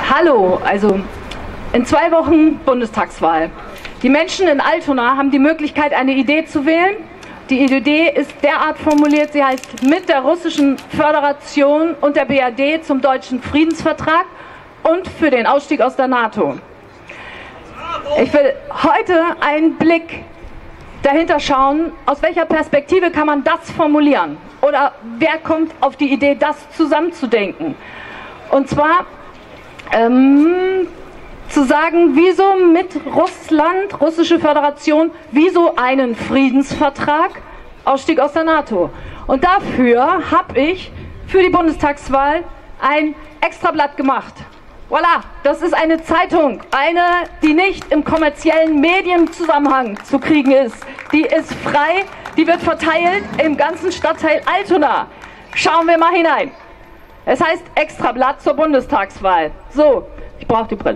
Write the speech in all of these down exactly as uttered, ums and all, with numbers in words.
Hallo, also in zwei Wochen Bundestagswahl. Die Menschen in Altona haben die Möglichkeit, eine Idee zu wählen. Die Idee ist derart formuliert, sie heißt mit der Russischen Föderation und der B R D zum deutschen Friedensvertrag und für den Ausstieg aus der NATO. Ich will heute einen Blick dahinter schauen, aus welcher Perspektive kann man das formulieren? Oder wer kommt auf die Idee, das zusammenzudenken? Und zwar ähm, zu sagen, wieso mit Russland, Russische Föderation, wieso einen Friedensvertrag, Ausstieg aus der NATO. Und dafür habe ich für die Bundestagswahl ein Extrablatt gemacht. Voilà, das ist eine Zeitung, eine, die nicht im kommerziellen Medienzusammenhang zu kriegen ist. Die ist frei, die wird verteilt im ganzen Stadtteil Altona. Schauen wir mal hinein. Es heißt Extrablatt zur Bundestagswahl. So, ich brauche die Brille.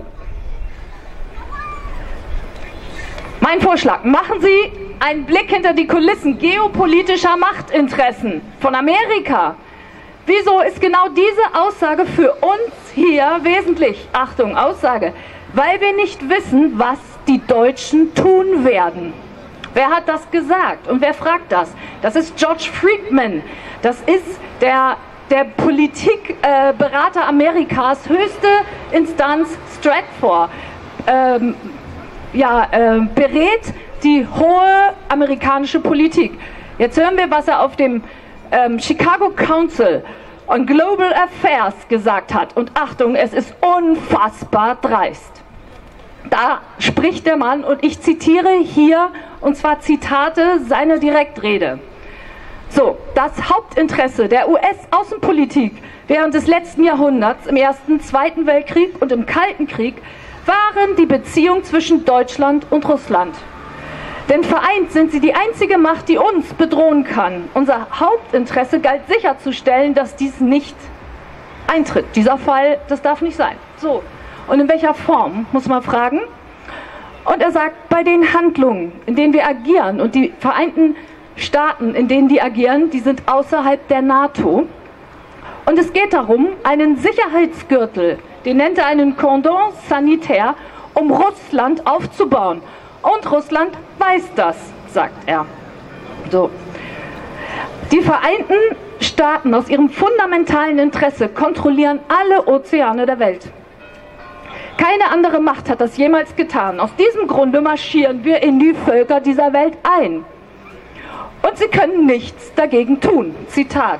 Mein Vorschlag, machen Sie einen Blick hinter die Kulissen geopolitischer Machtinteressen von Amerika. Wieso ist genau diese Aussage für uns hier wesentlich? Achtung, Aussage. Weil wir nicht wissen, was die Deutschen tun werden. Wer hat das gesagt und wer fragt das? Das ist George Friedman. Das ist der, der Politikberater äh, Amerikas, höchste Instanz Stratfor. Ähm, ja, äh, berät die hohe amerikanische Politik. Jetzt hören wir, was er auf dem ähm, Chicago Council on Global Affairs gesagt hat. Und Achtung, es ist unfassbar dreist. Da spricht der Mann, und ich zitiere hier, und zwar Zitate seiner Direktrede. So, das Hauptinteresse der U S-Außenpolitik während des letzten Jahrhunderts, im Ersten, Zweiten Weltkrieg und im Kalten Krieg, waren die Beziehungen zwischen Deutschland und Russland. Denn vereint sind sie die einzige Macht, die uns bedrohen kann. Unser Hauptinteresse galt sicherzustellen, dass dies nicht eintritt. Dieser Fall, das darf nicht sein. So, und in welcher Form, muss man fragen. Und er sagt, bei den Handlungen, in denen wir agieren, und die Vereinten Staaten, in denen die agieren, die sind außerhalb der NATO. Und es geht darum, einen Sicherheitsgürtel, den nennt er einen Cordon sanitaire, um Russland aufzubauen. Und Russland weiß das, sagt er. So. Die Vereinten Staaten aus ihrem fundamentalen Interesse kontrollieren alle Ozeane der Welt. Keine andere Macht hat das jemals getan. Aus diesem Grunde marschieren wir in die Völker dieser Welt ein. Und sie können nichts dagegen tun. Zitat.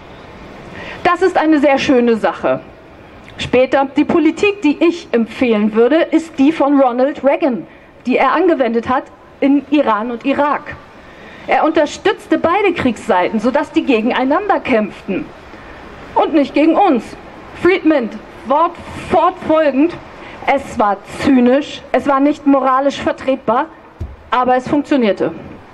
Das ist eine sehr schöne Sache. Später, die Politik, die ich empfehlen würde, ist die von Ronald Reagan, die er angewendet hat in Iran und Irak. Er unterstützte beide Kriegsseiten, sodass die gegeneinander kämpften und nicht gegen uns. Friedman, Wort fortfolgend, es war zynisch, es war nicht moralisch vertretbar, aber es funktionierte.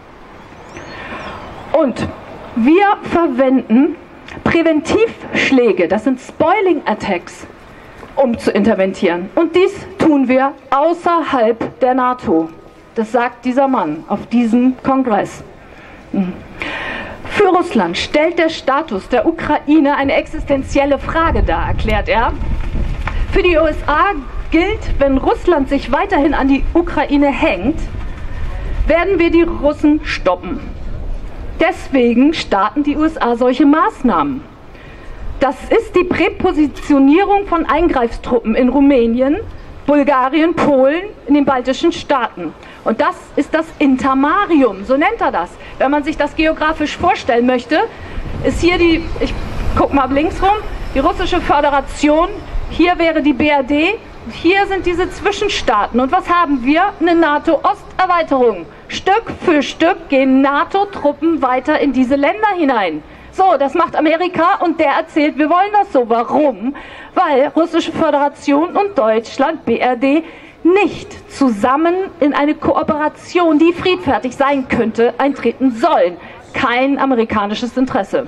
Und wir verwenden Präventivschläge, das sind Spoiling Attacks, um zu interventieren. Und dies tun wir außerhalb der NATO. Das sagt dieser Mann auf diesem Kongress. Für Russland stellt der Status der Ukraine eine existenzielle Frage dar, erklärt er. Für die U S A gilt, wenn Russland sich weiterhin an die Ukraine hängt, werden wir die Russen stoppen. Deswegen starten die U S A solche Maßnahmen. Das ist die Präpositionierung von Eingreiftruppen in Rumänien, Bulgarien, Polen, in den baltischen Staaten. Und das ist das Intermarium, so nennt er das. Wenn man sich das geografisch vorstellen möchte, ist hier die, ich guck mal links rum, die Russische Föderation, hier wäre die B R D, hier sind diese Zwischenstaaten. Und was haben wir? Eine NATO-Osterweiterung. Stück für Stück gehen NATO-Truppen weiter in diese Länder hinein. So, das macht Amerika, und der erzählt, wir wollen das so. Warum? Weil Russische Föderation und Deutschland, B R D, nicht zusammen in eine Kooperation, die friedfertig sein könnte, eintreten sollen. Kein amerikanisches Interesse.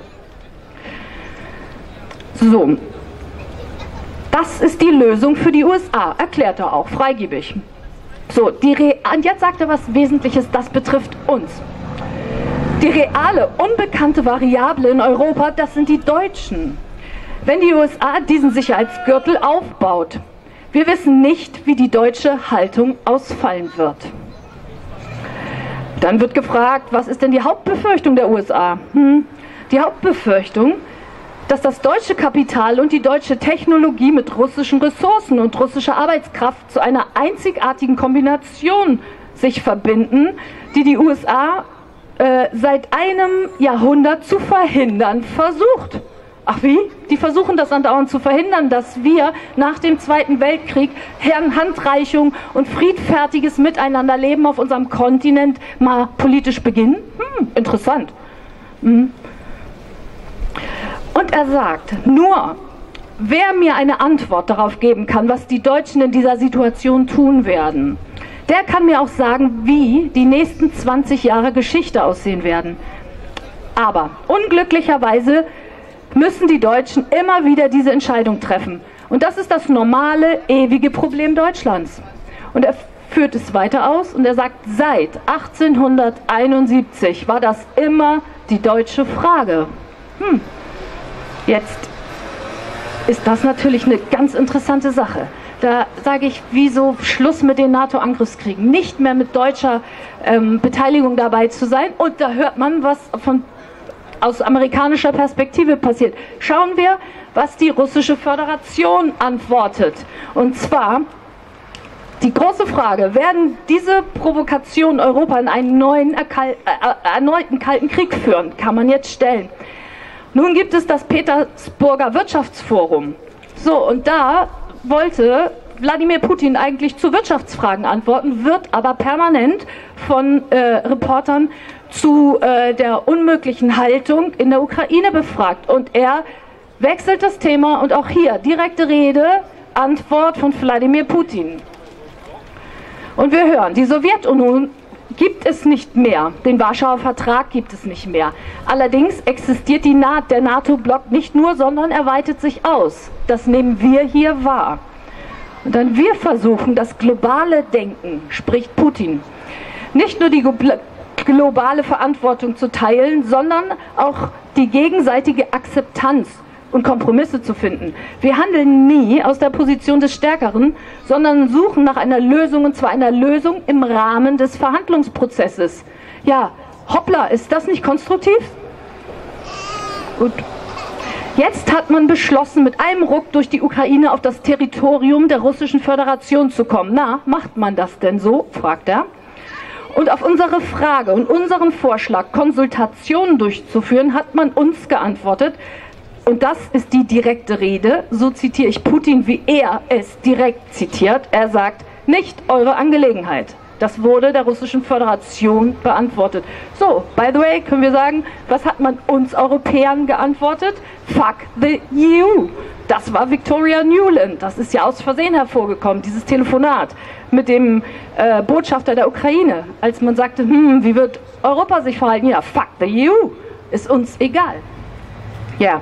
So, das ist die Lösung für die U S A, erklärt er auch, freigebig. So, die Re und jetzt sagt er was Wesentliches, das betrifft uns. Die reale, unbekannte Variable in Europa, das sind die Deutschen. Wenn die U S A diesen Sicherheitsgürtel aufbaut, Wir wissen nicht, wie die deutsche Haltung ausfallen wird. Dann wird gefragt, was ist denn die Hauptbefürchtung der U S A? Hm. Die Hauptbefürchtung, dass das deutsche Kapital und die deutsche Technologie mit russischen Ressourcen und russischer Arbeitskraft zu einer einzigartigen Kombination sich verbinden, die die U S A äh, seit einem Jahrhundert zu verhindern versucht. Ach wie? Die versuchen das andauernd zu verhindern, dass wir nach dem Zweiten Weltkrieg Handreichung und friedfertiges Miteinanderleben auf unserem Kontinent mal politisch beginnen? Hm, interessant. Hm. Und er sagt, nur wer mir eine Antwort darauf geben kann, was die Deutschen in dieser Situation tun werden, der kann mir auch sagen, wie die nächsten zwanzig Jahre Geschichte aussehen werden. Aber unglücklicherweise müssen die Deutschen immer wieder diese Entscheidung treffen. Und das ist das normale, ewige Problem Deutschlands. Und er führt es weiter aus und er sagt, seit achtzehnhunderteinundsiebzig war das immer die deutsche Frage. Hm. Jetzt ist das natürlich eine ganz interessante Sache. Da sage ich, wieso Schluss mit den NATO-Angriffskriegen, nicht mehr mit deutscher ähm, Beteiligung dabei zu sein. Und da hört man, was von aus amerikanischer Perspektive passiert. Schauen wir, was die russische Föderation antwortet. Und zwar die große Frage, werden diese Provokationen Europa in einen neuen, äh, erneuten Kalten Krieg führen? Kann man jetzt stellen. Nun gibt es das Petersburger Wirtschaftsforum. So, und da wollte Wladimir Putin eigentlich zu Wirtschaftsfragen antworten, wird aber permanent von äh, Reportern zu äh, der unmöglichen Haltung in der Ukraine befragt. Und er wechselt das Thema und auch hier direkte Rede, Antwort von Wladimir Putin. Und wir hören, die Sowjetunion gibt es nicht mehr, den Warschauer Vertrag gibt es nicht mehr. Allerdings existiert die Na- der NATO-Block nicht nur, sondern er weitet sich aus. Das nehmen wir hier wahr. Und dann wir versuchen, das globale Denken, spricht Putin, nicht nur die globale Verantwortung zu teilen, sondern auch die gegenseitige Akzeptanz und Kompromisse zu finden. Wir handeln nie aus der Position des Stärkeren, sondern suchen nach einer Lösung, und zwar einer Lösung im Rahmen des Verhandlungsprozesses. Ja, hoppla, ist das nicht konstruktiv? Gut. Jetzt hat man beschlossen, mit einem Ruck durch die Ukraine auf das Territorium der Russischen Föderation zu kommen. Na, macht man das denn so? Fragt er. Und auf unsere Frage und unseren Vorschlag, Konsultationen durchzuführen, hat man uns geantwortet, und das ist die direkte Rede, so zitiere ich Putin, wie er es direkt zitiert. Er sagt, nicht eure Angelegenheit. Das wurde der Russischen Föderation beantwortet. So, by the way, können wir sagen, was hat man uns Europäern geantwortet? Fuck the E U. Das war Victoria Nuland. Das ist ja aus Versehen hervorgekommen, dieses Telefonat mit dem äh, Botschafter der Ukraine. Als man sagte, hm, wie wird Europa sich verhalten? Ja, fuck the E U. Ist uns egal. Ja.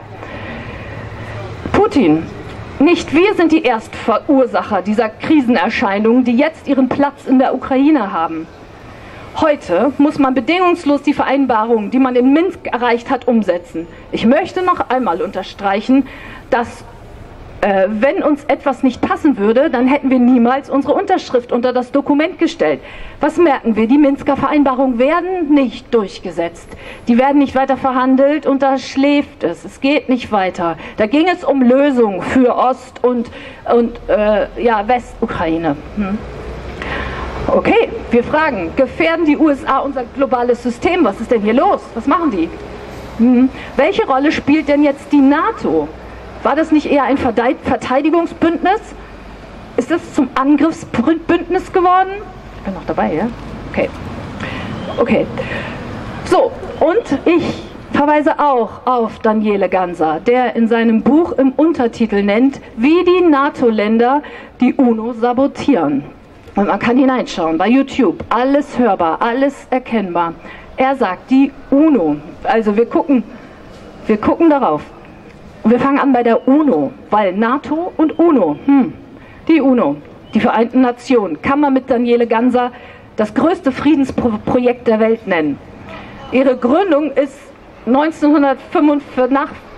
Putin. Nicht wir sind die Erstverursacher dieser Krisenerscheinungen, die jetzt ihren Platz in der Ukraine haben. Heute muss man bedingungslos die Vereinbarungen, die man in Minsk erreicht hat, umsetzen. Ich möchte noch einmal unterstreichen, dass äh, wenn uns etwas nicht passen würde, dann hätten wir niemals unsere Unterschrift unter das Dokument gestellt. Was merken wir? Die Minsker Vereinbarungen werden nicht durchgesetzt. Die werden nicht weiter verhandelt und da schläft es. Es geht nicht weiter. Da ging es um Lösungen für Ost- und, und äh, ja, Westukraine. Hm. Okay, wir fragen, gefährden die U S A unser globales System? Was ist denn hier los? Was machen die? Hm. Welche Rolle spielt denn jetzt die NATO? War das nicht eher ein Verteidigungsbündnis? Ist das zum Angriffsbündnis geworden? Ich bin noch dabei, ja? Okay. Okay. So, und ich verweise auch auf Daniele Ganser, der in seinem Buch im Untertitel nennt, wie die NATO-Länder die UNO sabotieren. Und man kann hineinschauen bei YouTube, alles hörbar, alles erkennbar. Er sagt, die UNO, also wir gucken, wir gucken darauf. Und wir fangen an bei der UNO, weil NATO und UNO, hm, die UNO, die Vereinten Nationen, kann man mit Daniele Ganser das größte Friedensprojekt der Welt nennen. Ihre Gründung ist neunzehnhundertfünfundvierzig, nach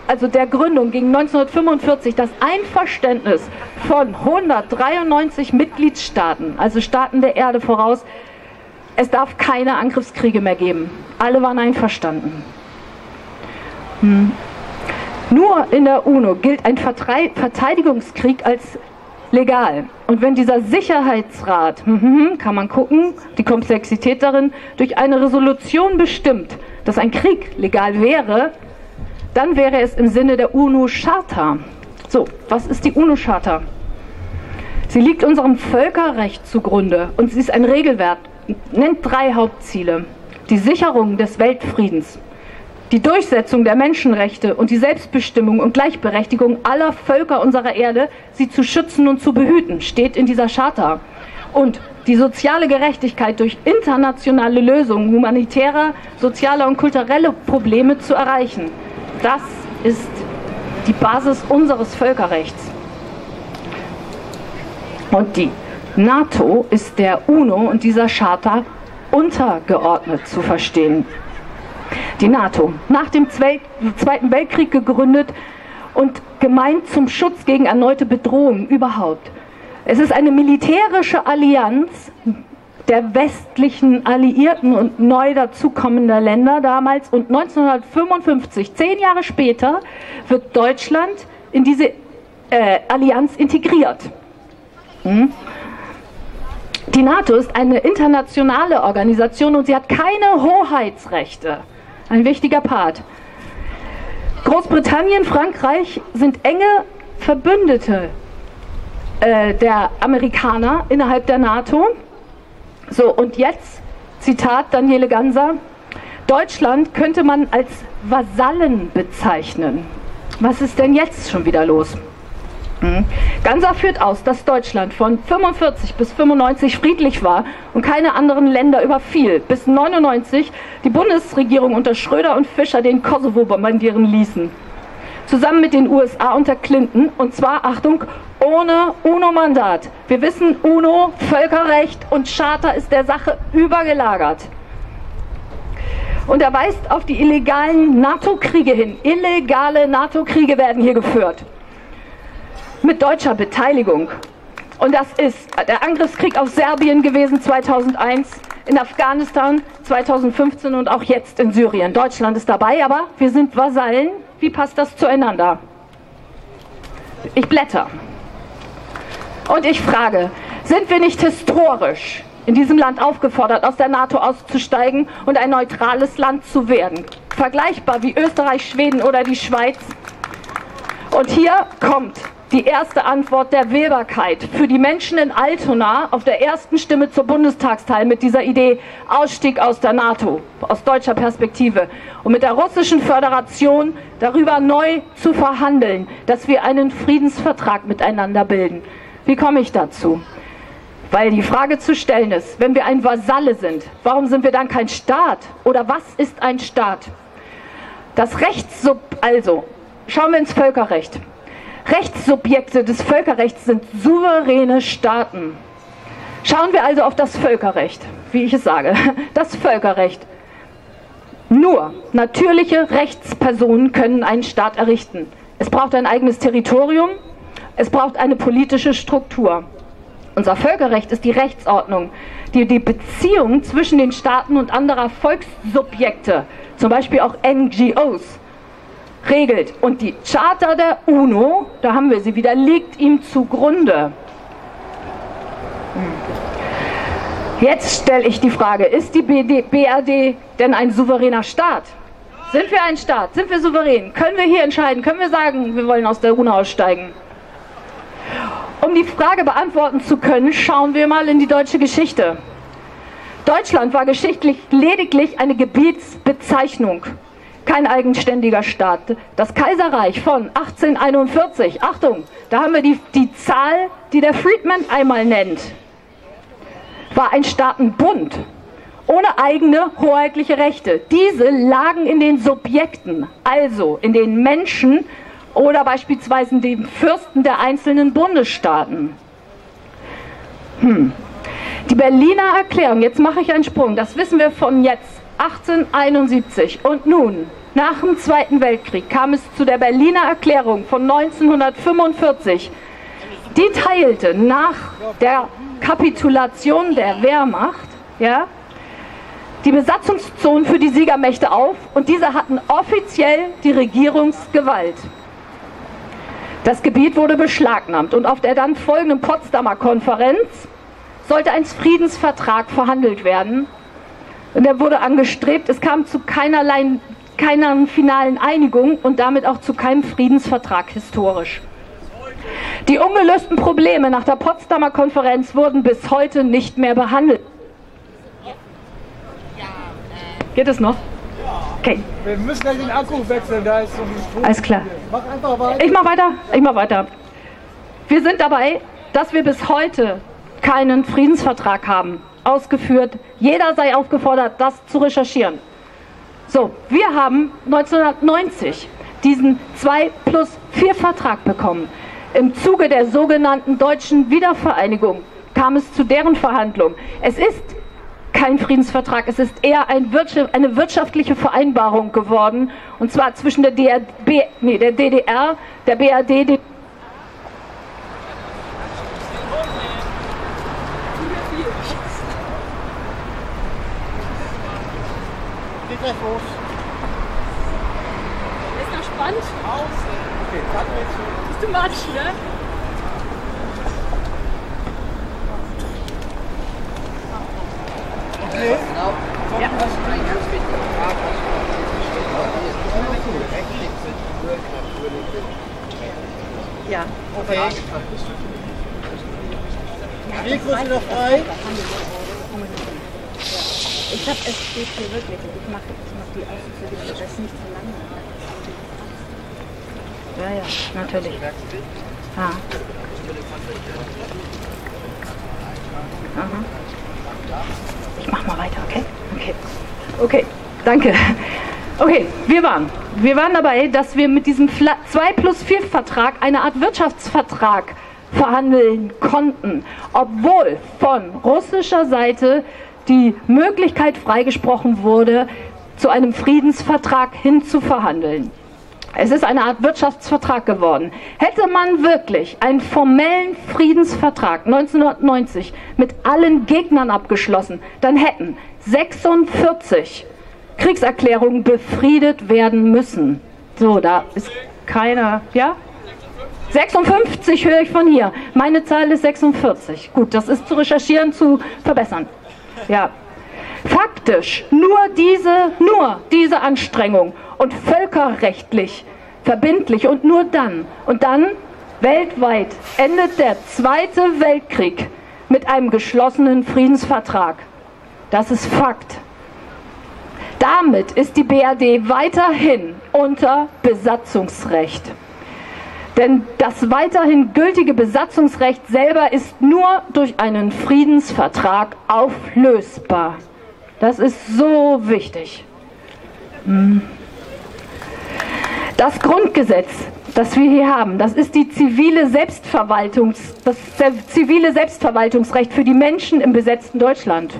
also der Gründung, ging neunzehnhundertfünfundvierzig das Einverständnis von hundertdreiundneunzig Mitgliedstaaten, also Staaten der Erde, voraus, es darf keine Angriffskriege mehr geben. Alle waren einverstanden. Hm. Nur in der UNO gilt ein Vertrei- Verteidigungskrieg als legal. Und wenn dieser Sicherheitsrat, kann man gucken, die Komplexität darin, durch eine Resolution bestimmt, dass ein Krieg legal wäre, dann wäre es im Sinne der UNO-Charta. So, was ist die UNO-Charta? Sie liegt unserem Völkerrecht zugrunde und sie ist ein Regelwerk, nennt drei Hauptziele. Die Sicherung des Weltfriedens, die Durchsetzung der Menschenrechte und die Selbstbestimmung und Gleichberechtigung aller Völker unserer Erde, sie zu schützen und zu behüten, steht in dieser Charta. Und die soziale Gerechtigkeit durch internationale Lösungen humanitärer, sozialer und kultureller Probleme zu erreichen. Das ist die Basis unseres Völkerrechts. Und die NATO ist der UNO und dieser Charta untergeordnet zu verstehen. Die NATO, nach dem Zweiten Weltkrieg gegründet und gemeint zum Schutz gegen erneute Bedrohungen überhaupt. Es ist eine militärische Allianz der westlichen Alliierten und neu dazukommender Länder damals, und neunzehnhundertfünfundfünfzig, zehn Jahre später, wird Deutschland in diese äh, Allianz integriert. Hm? Die NATO ist eine internationale Organisation und sie hat keine Hoheitsrechte. Ein wichtiger Part. Großbritannien, Frankreich sind enge Verbündete äh, der Amerikaner innerhalb der NATO. So, und jetzt, Zitat Daniele Ganser, Deutschland könnte man als Vasallen bezeichnen. Was ist denn jetzt schon wieder los? Hm. Ganser führt aus, dass Deutschland von fünfundvierzig bis fünfundneunzig friedlich war und keine anderen Länder überfiel, bis neunundneunzig die Bundesregierung unter Schröder und Fischer den Kosovo bombardieren ließen. Zusammen mit den U S A unter Clinton, und zwar, Achtung, ohne UNO-Mandat. Wir wissen, UNO, Völkerrecht und Charta ist der Sache übergelagert. Und er weist auf die illegalen NATO-Kriege hin. Illegale NATO-Kriege werden hier geführt. Mit deutscher Beteiligung. Und das ist der Angriffskrieg auf Serbien gewesen zweitausendeins, in Afghanistan zweitausendfünfzehn und auch jetzt in Syrien. Deutschland ist dabei, aber wir sind Vasallen. Wie passt das zueinander? Ich blätter. Und ich frage, sind wir nicht historisch in diesem Land aufgefordert, aus der NATO auszusteigen und ein neutrales Land zu werden? Vergleichbar wie Österreich, Schweden oder die Schweiz? Und hier kommt die erste Antwort der Wählbarkeit für die Menschen in Altona auf der ersten Stimme zur Bundestagsteil mit dieser Idee Ausstieg aus der NATO, aus deutscher Perspektive, und mit der russischen Föderation darüber neu zu verhandeln, dass wir einen Friedensvertrag miteinander bilden. Wie komme ich dazu? Weil die Frage zu stellen ist, wenn wir ein Vasalle sind, warum sind wir dann kein Staat? Oder was ist ein Staat? Das Rechtssub, also, schauen wir ins Völkerrecht. Rechtssubjekte des Völkerrechts sind souveräne Staaten. Schauen wir also auf das Völkerrecht, wie ich es sage. Das Völkerrecht. Nur natürliche Rechtspersonen können einen Staat errichten. Es braucht ein eigenes Territorium, es braucht eine politische Struktur. Unser Völkerrecht ist die Rechtsordnung, die die Beziehung zwischen den Staaten und anderer Volkssubjekte, zum Beispiel auch N G Os, regelt. Und die Charta der UNO, da haben wir sie wieder, liegt ihm zugrunde. Jetzt stelle ich die Frage, ist die B R D denn ein souveräner Staat? Sind wir ein Staat? Sind wir souverän? Können wir hier entscheiden? Können wir sagen, wir wollen aus der UNO aussteigen? Um die Frage beantworten zu können, schauen wir mal in die deutsche Geschichte. Deutschland war geschichtlich lediglich eine Gebietsbezeichnung, kein eigenständiger Staat. Das Kaiserreich von achtzehnhunderteinundvierzig, Achtung, da haben wir die, die Zahl, die der Friedman einmal nennt, war ein Staatenbund, ohne eigene hoheitliche Rechte. Diese lagen in den Subjekten, also in den Menschen oder beispielsweise den Fürsten der einzelnen Bundesstaaten. Hm. Die Berliner Erklärung, jetzt mache ich einen Sprung, das wissen wir von jetzt, achtzehnhunderteinundsiebzig. Und nun, nach dem Zweiten Weltkrieg kam es zu der Berliner Erklärung von neunzehnhundertfünfundvierzig. Die teilte nach der Kapitulation der Wehrmacht, ja, die Besatzungszonen für die Siegermächte auf und diese hatten offiziell die Regierungsgewalt. Das Gebiet wurde beschlagnahmt und auf der dann folgenden Potsdamer Konferenz sollte ein Friedensvertrag verhandelt werden. Und der wurde angestrebt, es kam zu keinerlei, keiner finalen Einigung und damit auch zu keinem Friedensvertrag historisch. Die ungelösten Probleme nach der Potsdamer Konferenz wurden bis heute nicht mehr behandelt. Geht es noch? Okay. Wir müssen gleich den Akku wechseln, da ist so ein Strom. Alles klar. Mach einfach weiter. Ich mach weiter, ich mach weiter. Wir sind dabei, dass wir bis heute keinen Friedensvertrag haben. Ausgeführt, jeder sei aufgefordert, das zu recherchieren. So, wir haben neunzehnhundertneunzig diesen zwei plus vier Vertrag bekommen. Im Zuge der sogenannten deutschen Wiedervereinigung kam es zu deren Verhandlungen. Es ist kein Friedensvertrag, es ist eher ein Wirtschaft, eine wirtschaftliche Vereinbarung geworden, und zwar zwischen der, D R B, nee, der D D R, der B R D, der Geht gleich los. Ist noch spannend? Okay, warten wir jetzt. Ist too much, ne? Okay. Ja. Ja. Okay. Mikro ist wieder frei. Ich hab es steht hier wirklich. Ich mach, ich mach die Außen für das nicht zu lang. Ja, ja, natürlich. Ah. Aha. Ich mach mal weiter, okay? Okay. Okay, danke. Okay, wir waren. Wir waren dabei, dass wir mit diesem zwei plus vier Vertrag eine Art Wirtschaftsvertrag verhandeln konnten, obwohl von russischer Seite die Möglichkeit freigesprochen wurde, zu einem Friedensvertrag hinzuverhandeln. Es ist eine Art Wirtschaftsvertrag geworden. Hätte man wirklich einen formellen Friedensvertrag neunzehnhundertneunzig mit allen Gegnern abgeschlossen, dann hätten sechsundvierzig Kriegserklärungen befriedet werden müssen. So, da ist keiner, ja? sechsundfünfzig höre ich von hier. Meine Zahl ist sechsundvierzig. Gut, das ist zu recherchieren, zu verbessern. Ja. Faktisch nur diese, nur diese Anstrengung und völkerrechtlich verbindlich und nur dann und dann weltweit endet der Zweite Weltkrieg mit einem geschlossenen Friedensvertrag. Das ist Fakt. Damit ist die B R D weiterhin unter Besatzungsrecht. Denn das weiterhin gültige Besatzungsrecht selber ist nur durch einen Friedensvertrag auflösbar. Das ist so wichtig. Das Grundgesetz, das wir hier haben, das ist die zivile Selbstverwaltungs, das zivile Selbstverwaltungsrecht für die Menschen im besetzten Deutschland.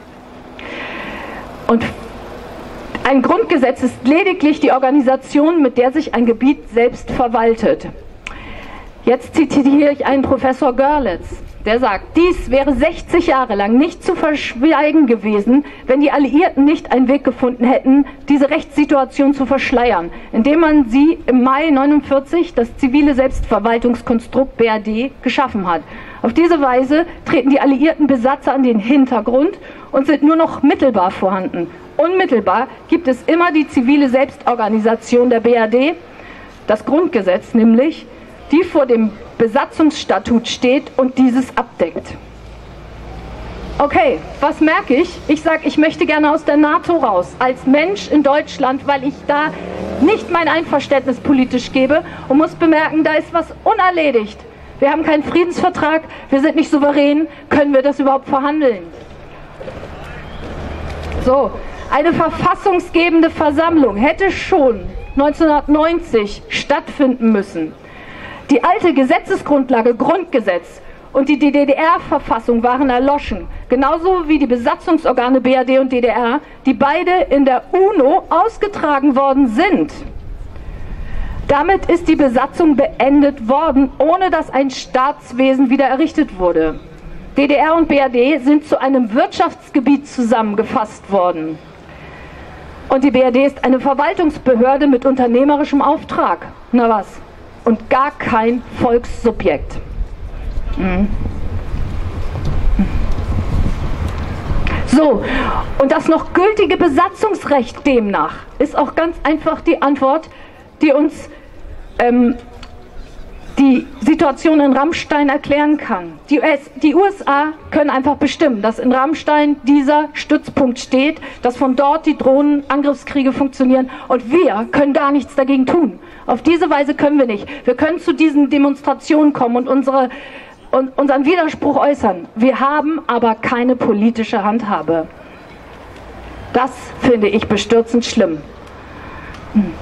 Und ein Grundgesetz ist lediglich die Organisation, mit der sich ein Gebiet selbst verwaltet. Jetzt zitiere ich einen Professor Görlitz, der sagt, dies wäre sechzig Jahre lang nicht zu verschweigen gewesen, wenn die Alliierten nicht einen Weg gefunden hätten, diese Rechtssituation zu verschleiern, indem man sie im Mai neunundvierzig das zivile Selbstverwaltungskonstrukt B R D geschaffen hat. Auf diese Weise treten die alliierten Besatzer an den Hintergrund und sind nur noch mittelbar vorhanden. Unmittelbar gibt es immer die zivile Selbstorganisation der B R D, das Grundgesetz nämlich, die vor dem Besatzungsstatut steht und dieses abdeckt. Okay, was merke ich? Ich sage, ich möchte gerne aus der NATO raus, als Mensch in Deutschland, weil ich da nicht mein Einverständnis politisch gebe und muss bemerken, da ist was unerledigt. Wir haben keinen Friedensvertrag, wir sind nicht souverän, können wir das überhaupt verhandeln? So, eine verfassungsgebende Versammlung hätte schon neunzehnhundertneunzig stattfinden müssen. Die alte Gesetzesgrundlage, Grundgesetz, und die D D R-Verfassung waren erloschen, genauso wie die Besatzungsorgane B R D und D D R, die beide in der UNO ausgetragen worden sind. Damit ist die Besatzung beendet worden, ohne dass ein Staatswesen wieder errichtet wurde. D D R und B R D sind zu einem Wirtschaftsgebiet zusammengefasst worden. Und die B R D ist eine Verwaltungsbehörde mit unternehmerischem Auftrag. Na was? Und gar kein Volkssubjekt. Mhm. So, und das noch gültige Besatzungsrecht demnach ist auch ganz einfach die Antwort, die uns ähm, die Situation in Ramstein erklären kann. Die, U S, die U S A können einfach bestimmen, dass in Ramstein dieser Stützpunkt steht, dass von dort die Drohnenangriffskriege funktionieren und wir können gar nichts dagegen tun. Auf diese Weise können wir nicht. Wir können zu diesen Demonstrationen kommen und unsere, und unseren Widerspruch äußern. Wir haben aber keine politische Handhabe. Das finde ich bestürzend schlimm. Hm.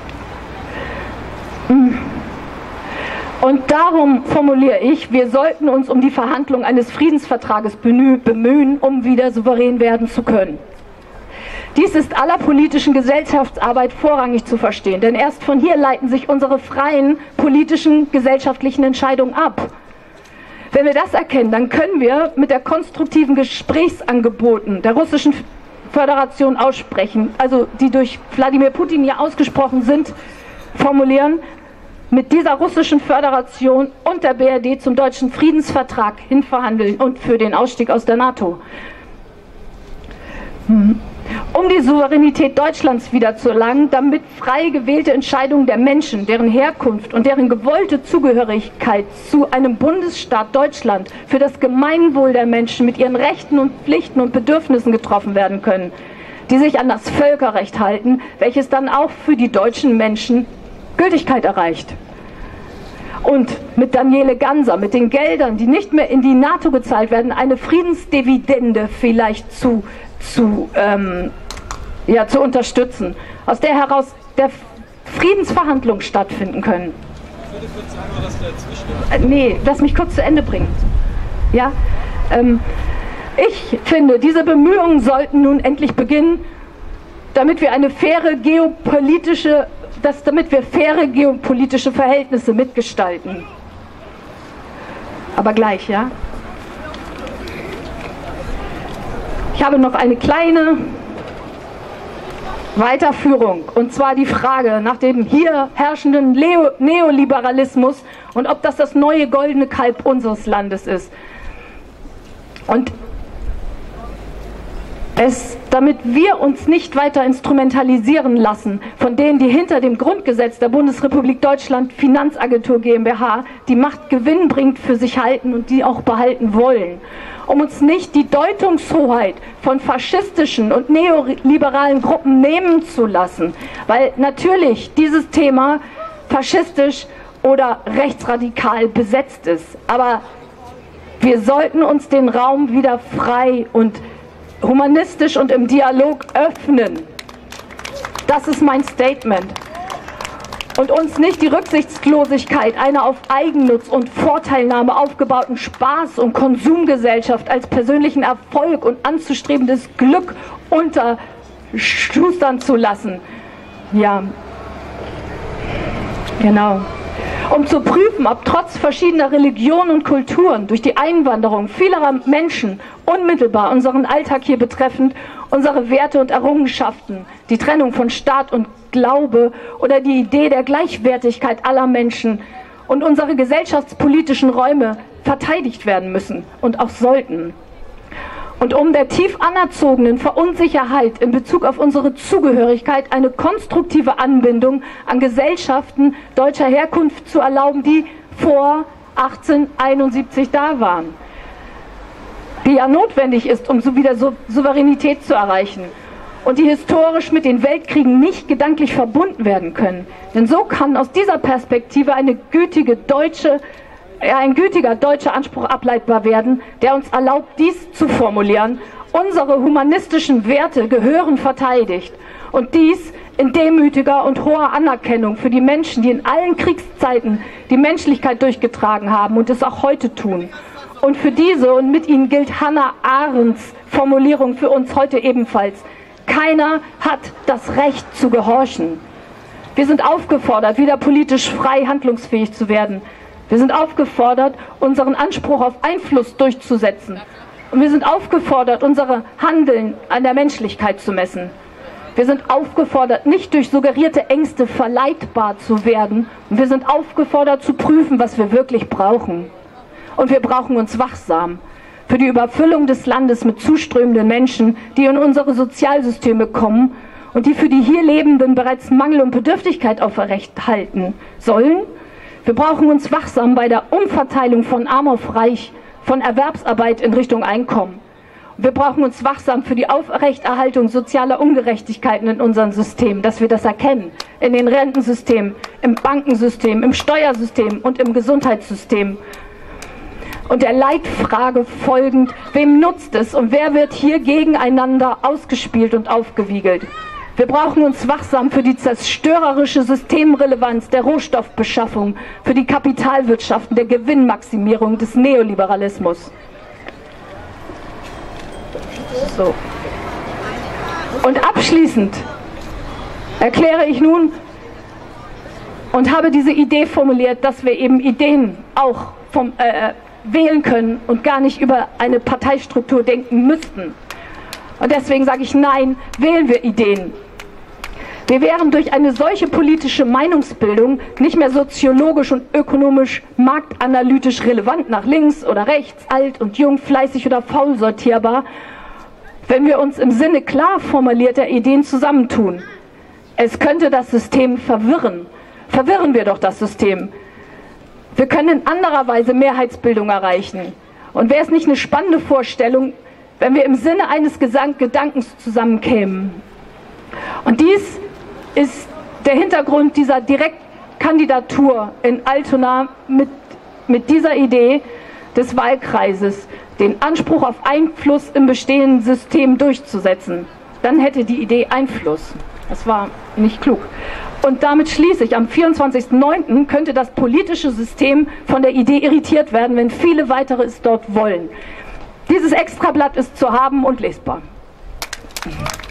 Hm. Und darum formuliere ich, wir sollten uns um die Verhandlung eines Friedensvertrages bemühen, um wieder souverän werden zu können. Dies ist aller politischen Gesellschaftsarbeit vorrangig zu verstehen, denn erst von hier leiten sich unsere freien politischen, gesellschaftlichen Entscheidungen ab. Wenn wir das erkennen, dann können wir mit der konstruktiven Gesprächsangeboten der Russischen Föderation aussprechen, also die durch Wladimir Putin hier ausgesprochen sind, formulieren, mit dieser Russischen Föderation und der B R D zum deutschen Friedensvertrag hinverhandeln und für den Ausstieg aus der NATO. Hm. Um die Souveränität Deutschlands wieder zu erlangen, damit frei gewählte Entscheidungen der Menschen, deren Herkunft und deren gewollte Zugehörigkeit zu einem Bundesstaat Deutschland für das Gemeinwohl der Menschen mit ihren Rechten und Pflichten und Bedürfnissen getroffen werden können, die sich an das Völkerrecht halten, welches dann auch für die deutschen Menschen Gültigkeit erreicht. Und mit Daniele Ganser, mit den Geldern, die nicht mehr in die NATO gezahlt werden, eine Friedensdividende vielleicht zu, zu, ähm, ja, zu unterstützen, aus der heraus der Friedensverhandlungen stattfinden können. Ich würde kurz sagen, dass du dazwischen... Äh, nee, lass mich kurz zu Ende bringen. Ja, ähm, ich finde, diese Bemühungen sollten nun endlich beginnen, damit wir eine faire geopolitische dass damit wir faire geopolitische Verhältnisse mitgestalten. Aber gleich, ja? Ich habe noch eine kleine Weiterführung, und zwar die Frage nach dem hier herrschenden Leo Neoliberalismus und ob das das neue goldene Kalb unseres Landes ist. Und Es, damit wir uns nicht weiter instrumentalisieren lassen von denen, die hinter dem Grundgesetz der Bundesrepublik Deutschland Finanzagentur GmbH die Macht gewinnbringend für sich halten und die auch behalten wollen, um uns nicht die Deutungshoheit von faschistischen und neoliberalen Gruppen nehmen zu lassen, weil natürlich dieses Thema faschistisch oder rechtsradikal besetzt ist. Aber wir sollten uns den Raum wieder frei und humanistisch und im Dialog öffnen. Das ist mein Statement. Und uns nicht die Rücksichtslosigkeit einer auf Eigennutz und Vorteilnahme aufgebauten Spaß- und Konsumgesellschaft als persönlichen Erfolg und anzustrebendes Glück unterschustern zu lassen. Ja, genau. Um zu prüfen, ob trotz verschiedener Religionen und Kulturen durch die Einwanderung vieler Menschen unmittelbar unseren Alltag hier betreffend, unsere Werte und Errungenschaften, die Trennung von Staat und Glaube oder die Idee der Gleichwertigkeit aller Menschen und unsere gesellschaftspolitischen Räume verteidigt werden müssen und auch sollten. Und um der tief anerzogenen Verunsicherheit in Bezug auf unsere Zugehörigkeit eine konstruktive Anbindung an Gesellschaften deutscher Herkunft zu erlauben, die vor achtzehnhunderteinundsiebzig da waren, die ja notwendig ist, um so wieder so Souveränität zu erreichen und die historisch mit den Weltkriegen nicht gedanklich verbunden werden können. Denn so kann aus dieser Perspektive eine gütige deutsche ein gütiger deutscher Anspruch ableitbar werden, der uns erlaubt, dies zu formulieren: Unsere humanistischen Werte gehören verteidigt, und dies in demütiger und hoher Anerkennung für die Menschen, die in allen Kriegszeiten die Menschlichkeit durchgetragen haben und es auch heute tun. Und für diese und mit ihnen gilt Hannah Arendts Formulierung für uns heute ebenfalls: Keiner hat das Recht zu gehorchen. Wir sind aufgefordert, wieder politisch frei handlungsfähig zu werden. Wir sind aufgefordert, unseren Anspruch auf Einfluss durchzusetzen. Und wir sind aufgefordert, unsere Handeln an der Menschlichkeit zu messen. Wir sind aufgefordert, nicht durch suggerierte Ängste verleitbar zu werden. Und wir sind aufgefordert, zu prüfen, was wir wirklich brauchen. Und wir brauchen uns wachsam für die Überfüllung des Landes mit zuströmenden Menschen, die in unsere Sozialsysteme kommen und die für die hier Lebenden bereits Mangel und Bedürftigkeit aufrechterhalten sollen. Wir brauchen uns wachsam bei der Umverteilung von Arm auf Reich, von Erwerbsarbeit in Richtung Einkommen. Wir brauchen uns wachsam für die Aufrechterhaltung sozialer Ungerechtigkeiten in unserem System, dass wir das erkennen, in den Rentensystemen, im Bankensystem, im Steuersystem und im Gesundheitssystem. Und der Leitfrage folgend: Wem nutzt es und wer wird hier gegeneinander ausgespielt und aufgewiegelt? Wir brauchen uns wachsam für die zerstörerische Systemrelevanz der Rohstoffbeschaffung, für die Kapitalwirtschaften, der Gewinnmaximierung des Neoliberalismus. So. Und abschließend erkläre ich nun und habe diese Idee formuliert, dass wir eben Ideen auch vom, äh, wählen können und gar nicht über eine Parteistruktur denken müssten. Und deswegen sage ich: Nein, wählen wir Ideen. Wir wären durch eine solche politische Meinungsbildung nicht mehr soziologisch und ökonomisch marktanalytisch relevant nach links oder rechts, alt und jung, fleißig oder faul sortierbar, wenn wir uns im Sinne klar formulierter Ideen zusammentun. Es könnte das System verwirren. Verwirren wir doch das System. Wir können in anderer Weise Mehrheitsbildung erreichen. Und wäre es nicht eine spannende Vorstellung, wenn wir im Sinne eines Gedankens zusammenkämen? Und dies ist der Hintergrund dieser Direktkandidatur in Altona mit, mit dieser Idee des Wahlkreises, den Anspruch auf Einfluss im bestehenden System durchzusetzen. Dann hätte die Idee Einfluss. Das war nicht klug. Und damit schließe ich: Am vierundzwanzigsten neunten könnte das politische System von der Idee irritiert werden, wenn viele weitere es dort wollen. Dieses Extrablatt ist zu haben und lesbar.